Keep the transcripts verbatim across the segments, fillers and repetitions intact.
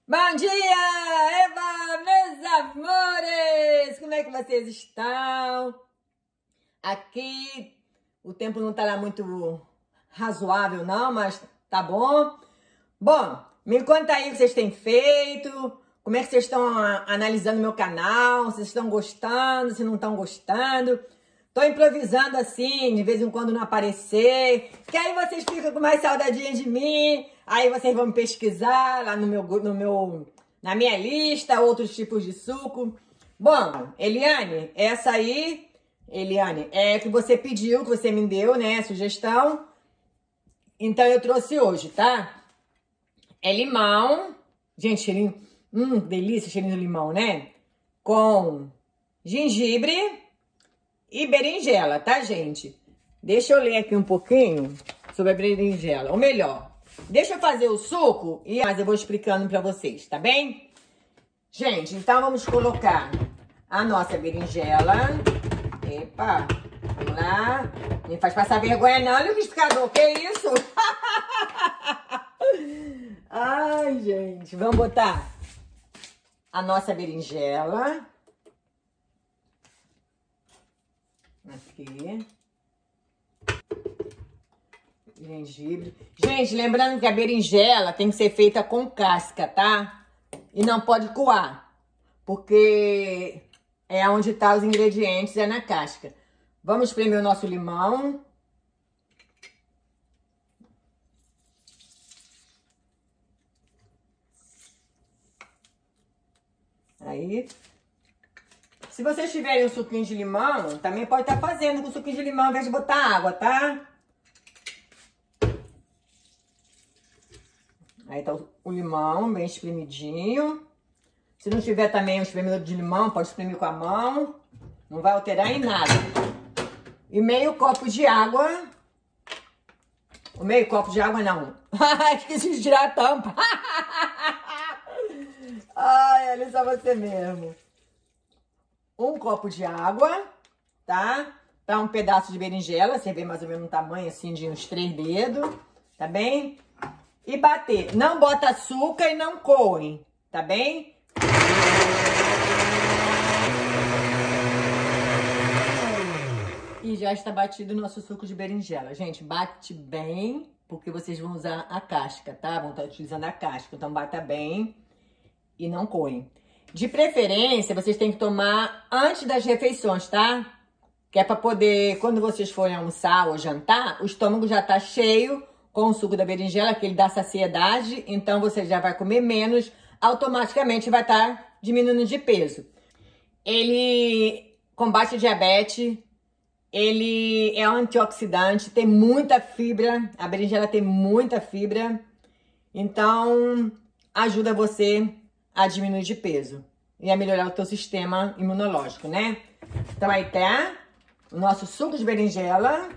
Bom dia, Eva, meus amores! Como é que vocês estão? Aqui o tempo não tá lá muito razoável não, mas tá bom. Bom, me conta aí o que vocês têm feito, como é que vocês estão analisando meu canal, se vocês estão gostando, se não estão gostando. Tô improvisando assim, de vez em quando não aparecer, que aí vocês ficam com mais saudadinha de mim, aí vocês vão me pesquisar lá no meu, no meu, na minha lista, outros tipos de suco. Bom, Eliane, essa aí, Eliane, é que você pediu, que você me deu, né, sugestão. Então eu trouxe hoje, tá? É limão, gente, cheirinho, hum, delícia, cheirinho de limão, né? Com gengibre e berinjela, tá, gente? Deixa eu ler aqui um pouquinho sobre a berinjela. Ou melhor, deixa eu fazer o suco e mas eu vou explicando pra vocês, tá bem? Gente, então vamos colocar a nossa berinjela. Epa, vamos lá. Não me faz passar vergonha não, liquidificador, que isso? Ai, gente, vamos botar a nossa berinjela. Aqui. Gengibre. Gente, lembrando que a berinjela tem que ser feita com casca, tá? E não pode coar. Porque é onde tá os ingredientes, é na casca. Vamos espremer o nosso limão. Aí. Se vocês tiverem um suquinho de limão, também pode estar fazendo com suquinho de limão ao invés de botar água, tá? Aí tá o limão bem espremidinho. Se não tiver também um espremedor de limão, pode espremer com a mão. Não vai alterar em nada. E meio copo de água. O meio copo de água não. Esqueci de tirar a tampa. Ai, olha só você mesmo. Um copo de água, tá? Para um pedaço de berinjela, você vê mais ou menos um tamanho assim de uns três dedos, tá bem? E bater. Não bota açúcar e não coe, tá bem? E já está batido o nosso suco de berinjela. Gente, bate bem, porque vocês vão usar a casca, tá? Vão estar utilizando a casca, então bata bem e não coe. De preferência, vocês têm que tomar antes das refeições, tá? Que é para poder, quando vocês forem almoçar ou jantar, o estômago já tá cheio com o suco da berinjela, que ele dá saciedade, então você já vai comer menos, automaticamente vai estar tá diminuindo de peso. Ele combate a diabetes, ele é antioxidante, tem muita fibra, a berinjela tem muita fibra, então ajuda você a diminuir de peso e a melhorar o teu sistema imunológico, né? Então aí tá o nosso suco de berinjela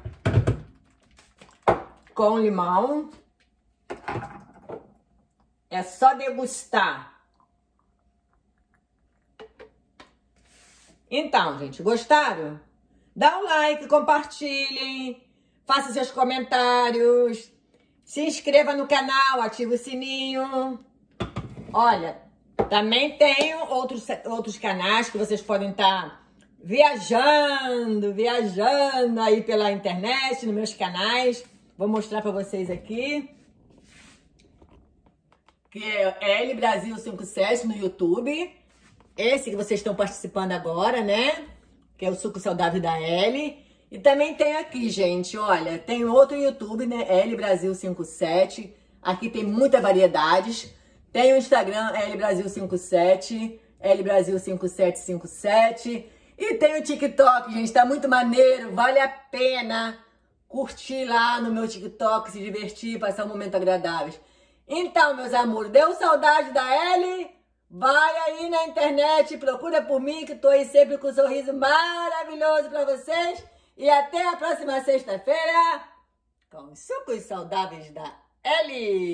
com limão. É só degustar. Então, gente, gostaram? Dá um like, compartilhem, faça seus comentários, se inscreva no canal, ative o sininho. Olha, também tenho outros, outros canais que vocês podem estar viajando, viajando aí pela internet, nos meus canais. Vou mostrar para vocês aqui. Que é L Brasil cinquenta e sete no YouTube. Esse que vocês estão participando agora, né? Que é o suco saudável da L. E também tem aqui, gente, olha, tem outro YouTube, né? L Brasil cinquenta e sete. Aqui tem muitas variedades. Tem o Instagram L Brasil cinquenta e sete, L Brasil cinquenta e sete cinquenta e sete. E tem o TikTok, gente, tá muito maneiro, vale a pena curtir lá no meu TikTok, se divertir, passar um momento agradável. Então, meus amores, deu saudade da L? Vai aí na internet, procura por mim, que tô aí sempre com um sorriso maravilhoso pra vocês. E até a próxima sexta-feira com os sucos saudáveis da L.